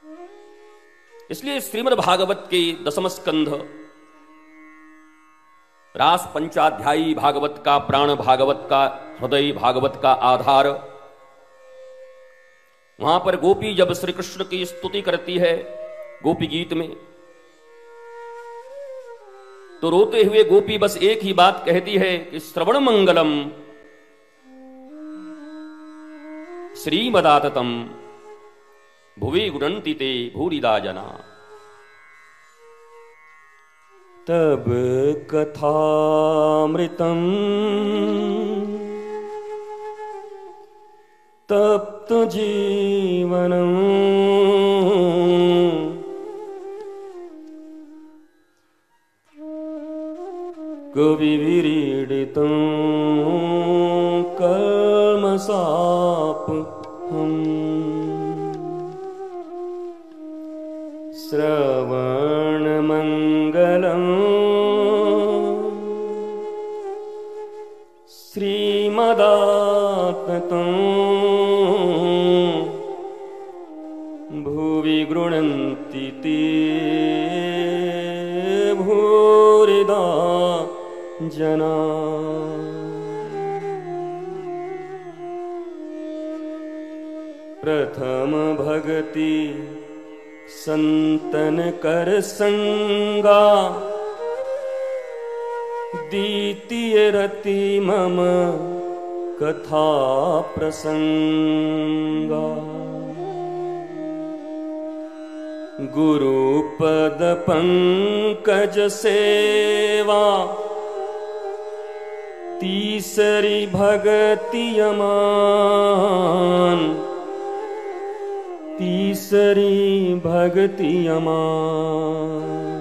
इसलिए श्रीमद् भागवत के दसम स्कंध रास पंचाध्यायी भागवत का, प्राण भागवत का, हृदय भागवत का आधार, वहां पर गोपी जब श्री कृष्ण की स्तुति करती है गोपी गीत में, तो रोते हुए गोपी बस एक ही बात कहती है कि श्रवण मंगलम श्रीमदाततम भुवि गुणन्ति ते भूरिदा जना। तब कथामृतम तप्त जीवनम कविविरीडितं कल्मषापहम् श्रवणमङ्गलम् श्रीमदात्मतं भुवि गृह्णन्ति ते भूरिदा जना। प्रथम भगति संतन कर संगा, द्वितीय रति मम कथा प्रसंगा। गुरुपद पंकज सेवा, तीसरी भगति अमान, तीसरी भगति अमान।